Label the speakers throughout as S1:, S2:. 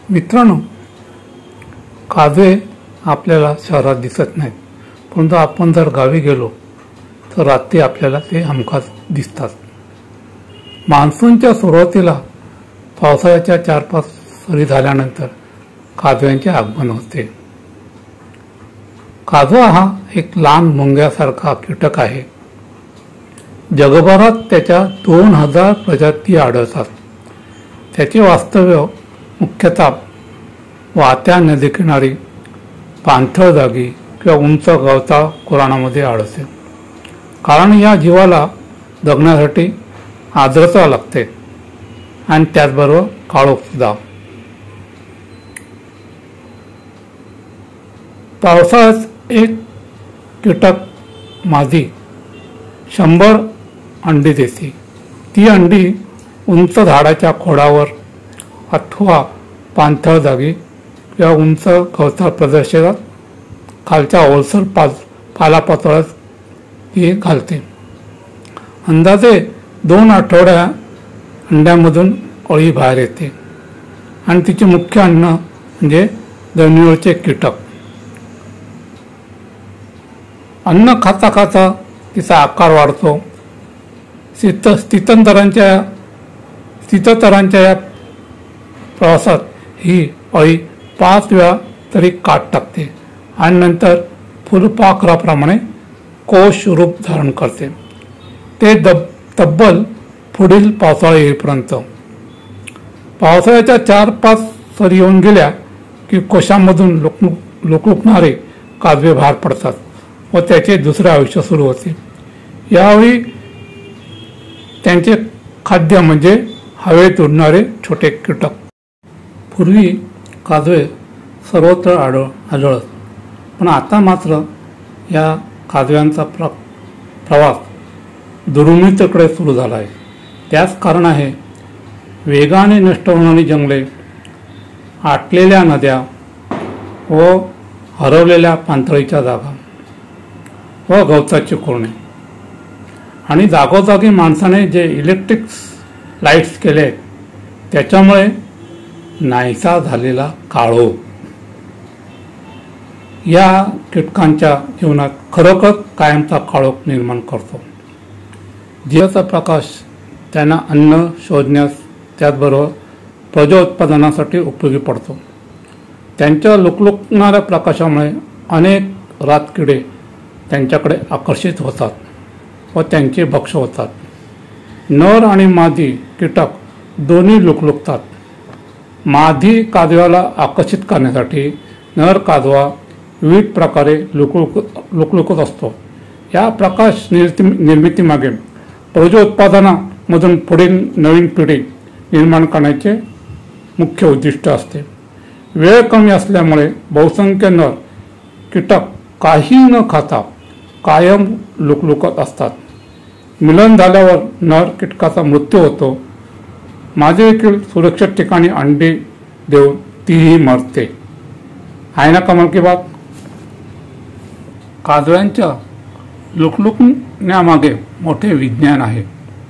S1: मित्रांनो, काजवे आपल्याला शहरात दिसत नाहीत, परंतु आपण जर गावी गेलो तर रात्री आपल्याला ते हमखास दिसतात. मान्सूनच्या सुरुवातीला पावसाळ्याच्या 4-5 सरी झाल्यानंतर काजव्यांचे आगमन होते. काजवा हा एक लहान मुंग्यासारखा कीटक आहे. जगभरात त्याच्या 2000 प्रजाती आढळतात. त्याचे वास्तव्य मुख्यतः वाहत्या नदीकिनारी, पाणथळ जागी किंवा उंच गवताळ कुराणामध्ये आढळते. कारण या जीवाला जगण्यासाठी आर्द्रता लागते आणि त्याचबरोबर काळोख सुद्धा. पावसाळ्यात एक कीटक मादी 100 अंडी देते. ती अंडी उंच झाडाच्या खोडावर अथवा पाणथळ जागी किंवा उंच गवताळ प्रदेशात खालच्या ओलसर पालापाचोळ्यात ती घालते. अंदाजे 2 आठवड्या अंड्यामधून अळी बाहेर येते आणि तिचे मुख्य अन्न म्हणजे जमिनीवरचे कीटक. अन्न खाता खाता तिचा आकार वाढतो. स्थिततरांच्या या प्रवासात ही अळी 5 वेळा तरी काट टाकते आणि नंतर फुलपाखराप्रमाणे कोश रूप धारण करते. ते तब्बल पुढील पावसाळा येईपर्यंत. पावसाळ्याच्या 4-5 सरी येऊन गेल्या की कोशामधून लुकलुकणारे काजवे बाहेर पडतात व त्याचे दुसरे आयुष्य सुरू होते. यावेळी त्यांचे खाद्य म्हणजे हवेत उडणारे छोटे कीटक. पूर्वी काजवे सर्वत्र आढळत, पण आता मात्र या काजव्यांचा प्रवास दुर्मिळतेकडे सुरू झाला आहे. त्याच कारण आहे वेगाने नष्ट होणारी जंगले, आटलेल्या नद्या व हरवलेल्या पाणथळीच्या जागा व गवताची कुरणे आणि जागोजागी माणसाने जे इलेक्ट्रिक लाईट्स केले त्याच्यामुळे नाहीसा झालेला काळोख या कीटकांच्या जीवनात खरोखर कायमचा काळोख निर्माण करतो. जीवाचा प्रकाश त्यांना अन्न शोधण्यास, त्याचबरोबर प्रजोत्पादनासाठी उपयोगी पडतो. त्यांच्या लुकलुकणाऱ्या प्रकाशामुळे अनेक रातकिडे त्यांच्याकडे आकर्षित होतात व त्यांचे भक्ष होतात. नर आणि मादी कीटक दोन्ही लुकलुकतात. मादी काजव्याला आकर्षित करण्यासाठी नर काजवा विविध प्रकारे लुकलुकत असतो. या प्रकाश निर्मितीमागे प्रजोत्पादनामधून पुढील नवीन पिढी निर्माण करण्याचे मुख्य उद्दिष्ट असते. वेळ कमी असल्यामुळे बहुसंख्य नर कीटक काही न खाता कायम लुकलुकत असतात. मिलन झाल्यावर नर कीटकाचा मृत्यू होतो. मादी देखील सुरक्षित ठिकाणी अंडी देऊन तीही मरते. आहे ना कमाल की बात. काजव्यांच्या लुकलुकण्यामागे मोठे विज्ञान आहे.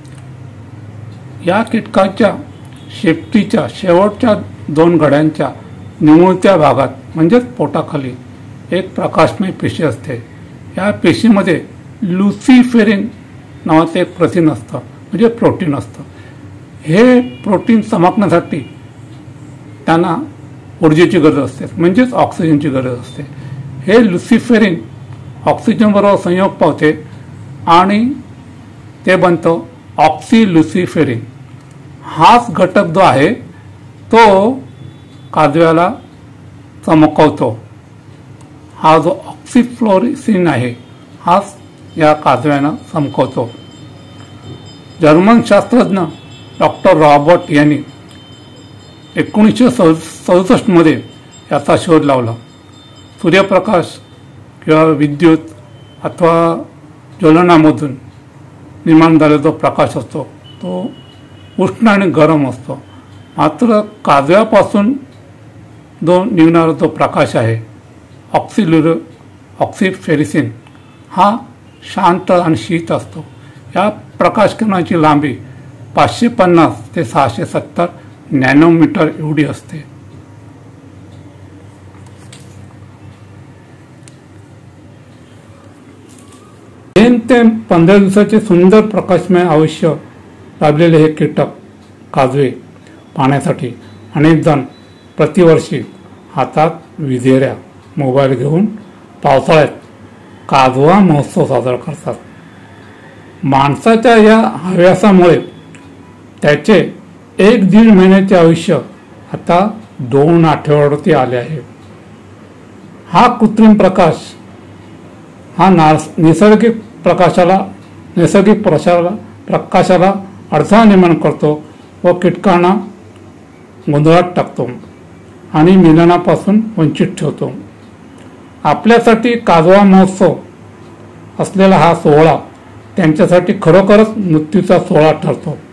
S1: या कीटकाच्या शेपटीच्या शेवटच्या 2 घड्यांच्या निमुळत्या भागात म्हणजेच पोटाखाली एक प्रकाशमय पेशी असते. या पेशीमध्ये लुसिफेरिन नावाचे एक प्रथिन असतं, म्हणजे प्रोटीन असतं. हे प्रोटीन चमकण्यासाठी त्यांना ऊर्जेची गरज असते, म्हणजेच ऑक्सिजनची गरज असते. हे लुसिफेरिन ऑक्सिजनबरोबर संयोग पावते आणि ते बनतं ऑक्सिलुसिफेरिन. हाच घटक जो आहे तो काजव्याला चमकवतो. हा जो ऑक्सिफ्लोरेसिन आहे हाच या काजव्यांना चमकवतो. जर्मन शास्त्रज्ञ डॉक्टर रॉबर्ट यांनी 1967 मध्ये याचा शोध लावला. सूर्यप्रकाश किंवा विद्युत अथवा ज्वलनामधून निर्माण झालेला जो प्रकाश असतो तो उष्ण आणि गरम असतो. मात्र काजव्यापासून जो निघणारा जो प्रकाश आहे ऑक्सिफेरिसिन हा शांत आणि शीत असतो. या प्रकाश किरणाची लांबी 550 ते 670 नॅनोमीटर एवढी असते. ऐन ते 15 दिवसाचे सुंदर प्रकाशमय आयुष्य लाभलेले हे कीटक काजवे पाहण्यासाठी अनेक जण प्रतिवर्षी हातात विजेऱ्या मोबाईल घेऊन पावसाळ्यात काजवा महोत्सव साजरा करतात. माणसाच्या या हव्यासामुळे त्याचे 1-1.5 महिन्याचे आयुष्य आता 2 आठवड्यावरती आले आहे. हा कृत्रिम प्रकाश हा नैसर्गिक प्रकाशाला अडथळा निर्माण करतो व कीटकांना गोंधळात टाकतो आणि मिलनापासून वंचित ठेवतो. आपल्यासाठी काजवा महोत्सव असलेला हा सोहळा त्यांच्यासाठी खरोखरच मृत्यूचा सोहळा ठरतो.